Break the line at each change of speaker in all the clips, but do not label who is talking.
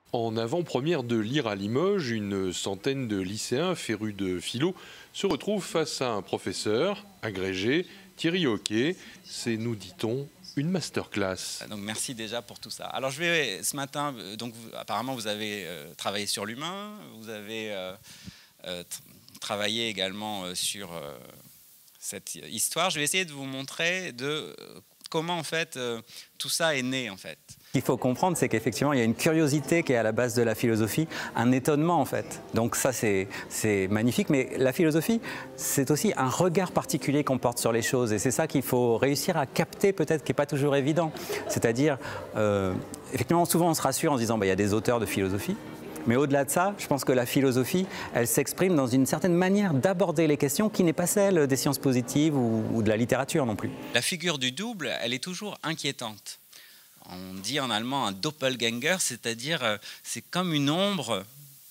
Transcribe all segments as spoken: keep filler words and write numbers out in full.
En avant-première de Lire à Limoges, une centaine de lycéens férus de philo se retrouvent face à un professeur agrégé, Thierry Hoquet. C'est, nous dit-on, une masterclass.
Donc merci déjà pour tout ça. Alors je vais ce matin, donc vous, apparemment vous avez euh, travaillé sur l'humain, vous avez euh, euh, travaillé également euh, sur euh, cette histoire. Je vais essayer de vous montrer de euh, comment en fait euh, tout ça est né en fait.
Ce qu'il faut comprendre, c'est qu'effectivement, il y a une curiosité qui est à la base de la philosophie, un étonnement en fait. Donc ça, c'est magnifique, mais la philosophie, c'est aussi un regard particulier qu'on porte sur les choses. Et c'est ça qu'il faut réussir à capter peut-être, qui n'est pas toujours évident. C'est-à-dire, euh, effectivement, souvent on se rassure en se disant, bah, il y a des auteurs de philosophie. Mais au-delà de ça, je pense que la philosophie, elle s'exprime dans une certaine manière d'aborder les questions qui n'est pas celle des sciences positives ou, ou de la littérature non plus.
La figure du double, elle est toujours inquiétante. On dit en allemand un doppelganger, c'est-à-dire euh, c'est comme une ombre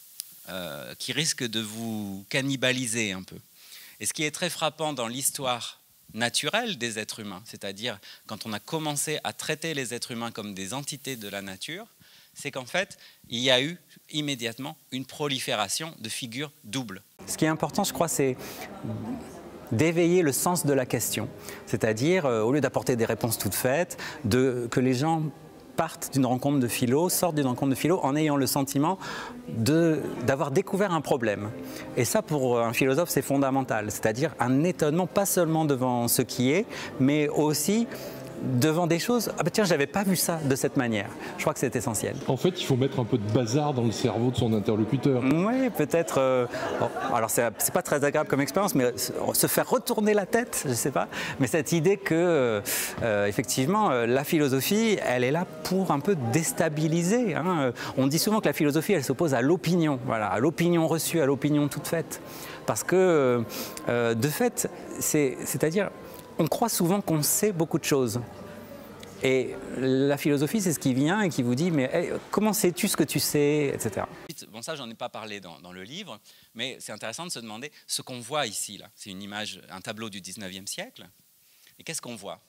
euh, qui risque de vous cannibaliser un peu. Et ce qui est très frappant dans l'histoire naturelle des êtres humains, c'est-à-dire quand on a commencé à traiter les êtres humains comme des entités de la nature, c'est qu'en fait, il y a eu immédiatement une prolifération de figures doubles.
Ce qui est important, je crois, c'est d'éveiller le sens de la question. C'est-à-dire, euh, au lieu d'apporter des réponses toutes faites, de, que les gens partent d'une rencontre de philo, sortent d'une rencontre de philo en ayant le sentiment d'avoir découvert un problème. Et ça, pour un philosophe, c'est fondamental. C'est-à-dire un étonnement, pas seulement devant ce qui est, mais aussi devant des choses, ah ben tiens, je n'avais pas vu ça de cette manière. Je crois que c'est essentiel.
En fait, il faut mettre un peu de bazar dans le cerveau de son interlocuteur.
Oui, peut-être. Euh, bon, alors, c'est pas très agréable comme expérience, mais se faire retourner la tête, je ne sais pas. Mais cette idée que, euh, effectivement, euh, la philosophie, elle est là pour un peu déstabiliser. Hein. On dit souvent que la philosophie, elle s'oppose à l'opinion, voilà, à l'opinion reçue, à l'opinion toute faite. Parce que, euh, de fait, c'est-à-dire, on croit souvent qu'on sait beaucoup de choses. Et la philosophie, c'est ce qui vient et qui vous dit, mais hey, comment sais-tu ce que tu sais, et cetera.
Bon, ça, j'en ai pas parlé dans, dans le livre, mais c'est intéressant de se demander ce qu'on voit ici, là. C'est une image, un tableau du dix-neuvième siècle. Et qu'est-ce qu'on voit?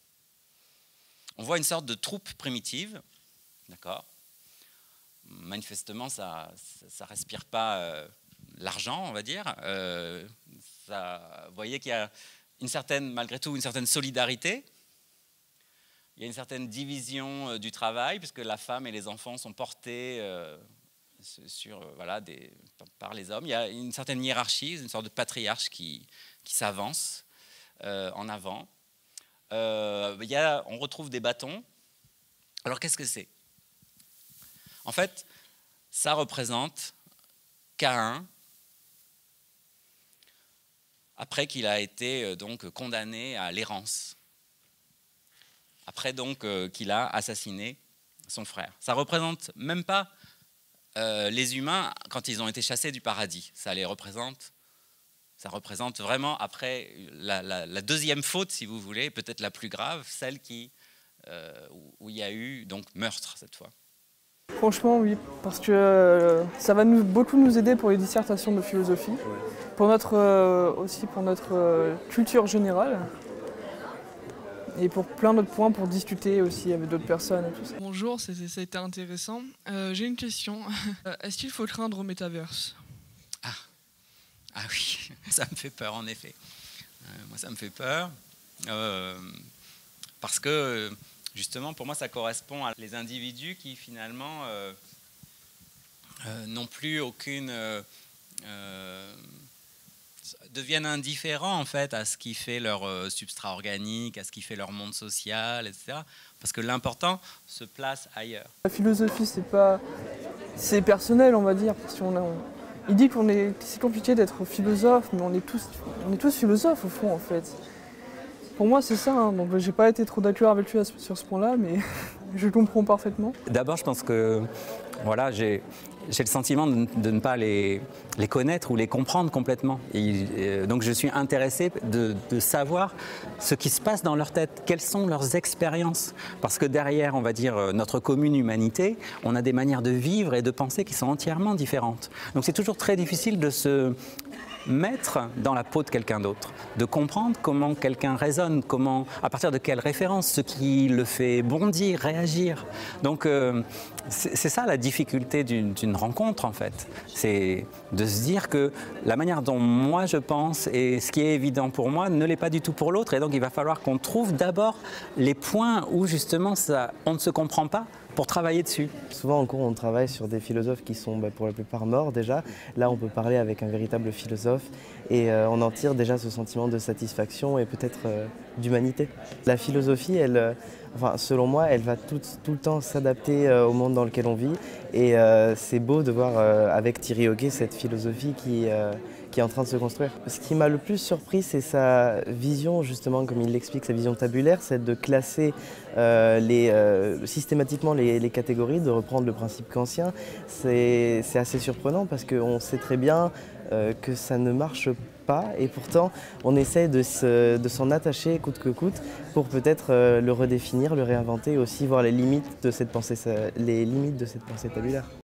On voit une sorte de troupe primitive, d'accord? Manifestement, ça ne respire pas euh, l'argent, on va dire. Euh, ça, vous voyez qu'il y a une certaine, malgré tout, une certaine solidarité. Il y a une certaine division euh, du travail, puisque la femme et les enfants sont portés euh, sur, euh, voilà, des, par les hommes. Il y a une certaine hiérarchie, une sorte de patriarche qui, qui s'avance euh, en avant. Euh, il y a, on retrouve des bâtons. Alors, qu'est-ce que c'est? En fait, ça représente Caïn, après qu'il a été euh, donc condamné à l'errance, après donc euh, qu'il a assassiné son frère. Ça ne représente même pas euh, les humains quand ils ont été chassés du paradis. Ça les représente, ça représente vraiment après la, la, la deuxième faute, si vous voulez, peut-être la plus grave, celle qui, euh, où, où il y a eu donc meurtre cette fois.
Franchement, oui, parce que euh, ça va nous, beaucoup nous aider pour les dissertations de philosophie, pour notre, euh, aussi pour notre euh, culture générale, et pour plein d'autres points, pour discuter aussi avec d'autres personnes et tout ça.
Bonjour, ça a été intéressant. Euh, J'ai une question. Est-ce qu'il faut craindre au métaverse?
Ah. ah oui, ça me fait peur en effet. Euh, moi, ça me fait peur, euh, parce que justement, pour moi, ça correspond à les individus qui, finalement, euh, euh, n'ont plus aucune... Euh, euh, deviennent indifférents, en fait, à ce qui fait leur euh, substrat organique, à ce qui fait leur monde social, et cetera. Parce que l'important se place ailleurs.
La philosophie, c'est pas... c'est personnel, on va dire. Parce qu'on a, on... Il dit qu'on est... c'est compliqué d'être philosophe, mais on est tous, on est tous philosophes, au fond, en fait. Pour moi, c'est ça, hein. Donc j'ai pas été trop d'accord avec lui sur ce point-là, mais je comprends parfaitement.
D'abord, je pense que voilà, j'ai le sentiment de, de ne pas les, les connaître ou les comprendre complètement. Et, et, donc je suis intéressé de, de savoir ce qui se passe dans leur tête, quelles sont leurs expériences. Parce que derrière, on va dire, notre commune humanité, on a des manières de vivre et de penser qui sont entièrement différentes. Donc c'est toujours très difficile de se... mettre dans la peau de quelqu'un d'autre, de comprendre comment quelqu'un raisonne, comment, à partir de quelles références, ce qui le fait bondir, réagir. Donc euh, c'est ça la difficulté d'une rencontre en fait, c'est de se dire que la manière dont moi je pense et ce qui est évident pour moi ne l'est pas du tout pour l'autre, et donc il va falloir qu'on trouve d'abord les points où justement ça, on ne se comprend pas, pour travailler dessus.
Souvent en cours on travaille sur des philosophes qui sont bah, pour la plupart morts déjà. Là on peut parler avec un véritable philosophe et euh, on en tire déjà ce sentiment de satisfaction et peut-être euh, d'humanité. La philosophie, elle, euh, enfin, selon moi, elle va tout, tout le temps s'adapter euh, au monde dans lequel on vit, et euh, c'est beau de voir euh, avec Thierry Hoquet cette philosophie qui, euh, qui est en train de se construire. Ce qui m'a le plus surpris, c'est sa vision, justement, comme il l'explique, sa vision tabulaire, c'est de classer euh, les, euh, systématiquement les, les catégories, de reprendre le principe kantien. C'est assez surprenant parce qu'on sait très bien euh, que ça ne marche pas, et pourtant on essaie de s'en attacher coûte que coûte pour peut-être euh, le redéfinir, le réinventer et aussi voir les limites de cette pensée, les limites de cette pensée tabulaire.